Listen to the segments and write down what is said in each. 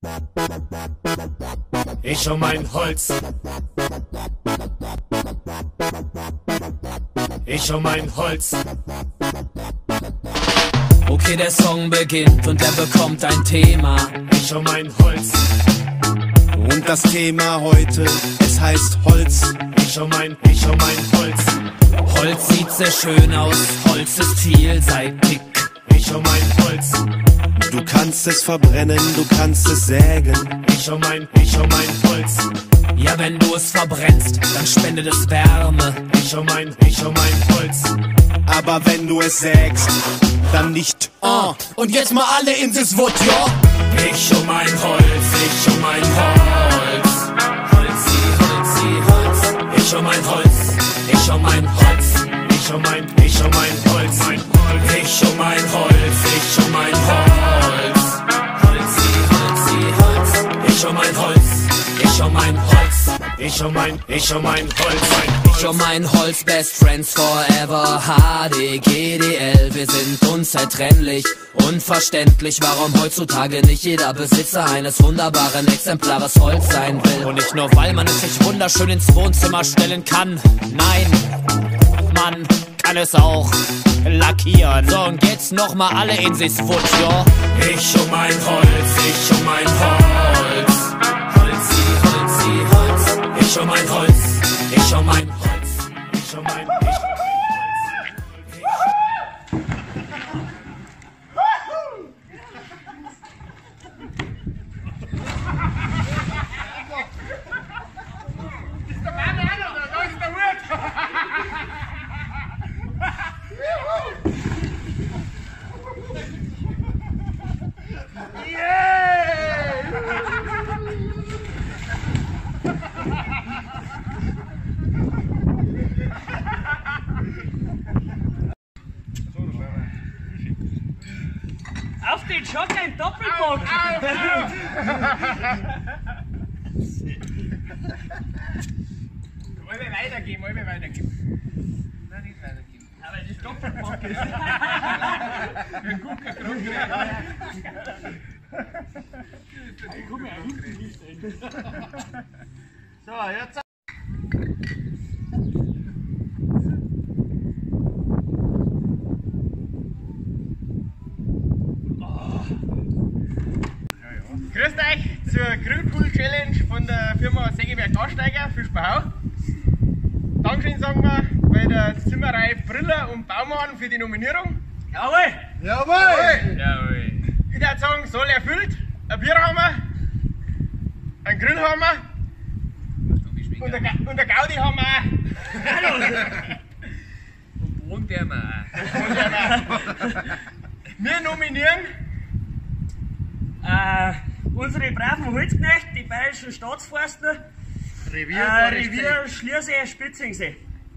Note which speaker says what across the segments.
Speaker 1: Ich um mein Holz. Ich um mein Holz.
Speaker 2: Okay, der Song beginnt und er bekommt ein Thema.
Speaker 1: Ich um mein Holz.
Speaker 3: Und das Thema heute, es heißt Holz.
Speaker 1: Ich um mein Holz.
Speaker 2: Holz sieht sehr schön aus, Holz ist vielseitig.
Speaker 1: Ich um mein Holz.
Speaker 3: Du kannst es verbrennen, du kannst es sägen.
Speaker 1: Ich um mein Holz.
Speaker 2: Ja, wenn du es verbrennst, dann spendet es Wärme.
Speaker 1: Ich um mein Holz.
Speaker 3: Aber wenn du es sägst, dann nicht.
Speaker 2: Und jetzt mal alle in das Wort, ja?
Speaker 1: Ich um mein Holz, ich um mein Holz. Holzi, Holzi, Holz. Ich um mein Holz, ich um mein Holz. Ich um mein Holz. Ich um mein Holz, ich um mein Holz. Holzi, Holzi, Holz. Ich um mein Holz, ich um mein Holz. Ich um mein Holz.
Speaker 2: Ich um mein Holz, Best Friends Forever, HDGDL, wir sind unzertrennlich. Unverständlich, warum heutzutage nicht jeder Besitzer eines wunderbaren Exemplares Holz sein will. Und nicht nur, weil man es sich wunderschön ins Wohnzimmer stellen kann. Nein, man kann es auch lackieren. So, und jetzt nochmal alle in sich's Wut, ja?
Speaker 1: Ich um mein Holz, ich um mein Holz. Holzi, Holzi, Holz. Ich um mein Holz, ich um mein Holz. Ich um mein Holz.
Speaker 4: Auf den Schocker im Doppelbock!
Speaker 5: Mal weitergeben, mal weitergeben. Nein, nicht weitergeben.
Speaker 4: Aber das Doppelbock ist.
Speaker 5: Ein guter Grund. So, jetzt. Grüßt euch zur Grillpool Challenge von der Firma Segeberg Gassteiger, Fischbau. Dankeschön sagen wir bei der Zimmerei Briller und Baumann für die Nominierung.
Speaker 4: Jawohl!
Speaker 5: Jawohl! Jawohl! Ich würde sagen, soll erfüllt. Ein Bierhammer, ein Grillhammer und ein Gaudi-Hammer.
Speaker 4: Und Wohnwärmer.
Speaker 5: Wir nominieren
Speaker 4: unsere braven Holzknechte, die bayerischen Staatsforstler, Revier Schliersee, Spitzingsee.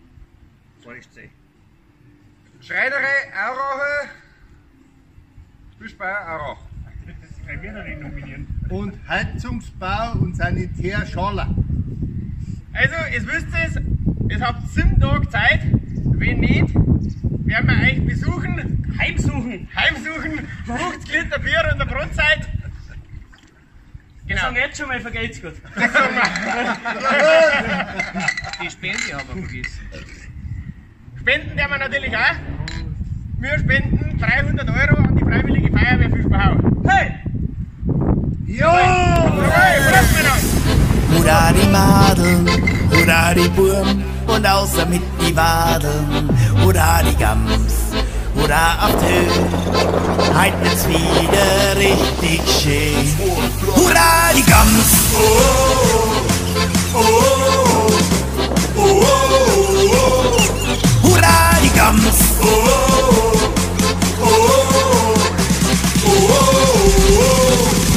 Speaker 5: Schreinerei Aurache, Fischbau Aurach.
Speaker 6: Und Heizungsbau und Sanitär Schaller.
Speaker 5: Also, ihr wisst es, ihr habt 7 Tage Zeit. Wenn nicht, werden wir euch besuchen. Heimsuchen. 50 Liter Bier und eine Brotzeit.
Speaker 4: Genau. Sagen jetzt schon mal, vergeht's gut.
Speaker 5: Das sagen wir.
Speaker 4: Die Spende haben wir vergessen.
Speaker 5: Spenden werden wir natürlich auch. Wir spenden 300 € an die Freiwillige Feuerwehr Fischbau. Hey!
Speaker 7: Hurra die Madeln, hurra die Burm und außer mit die Wadeln. Hurra die Gams, hurra auf die Höhe, heut wird's wieder richtig schön. Hurra die Gams, oh, oh, oh, oh, oh. Hurra die Gams, oh, oh, oh, oh, oh.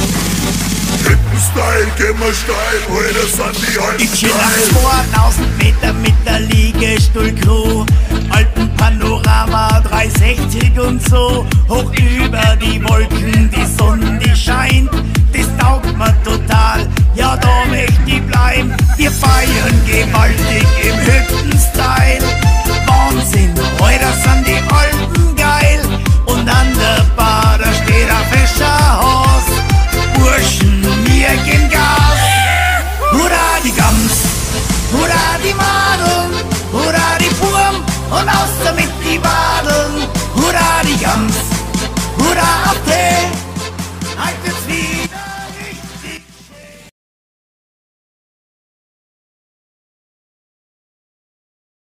Speaker 8: Style, gehen wir steil, heute sind die Alten
Speaker 7: Ich chill nach 2000 Meter mit der Liegestuhl-Crew. Alpenpanorama 360 und so. Hoch über die Wolken, die Sonne, die scheint. Das taugt mir total, ja da möchte ich bleiben. Wir feiern gewaltig im Hütten-Style. Wahnsinn, heute sind die Alpen geil. Und an der Bar, da steht ein fescher Haus. Burschen, die Madeln, hurra die Burm und aus damit die Wadeln, hurra die Gans.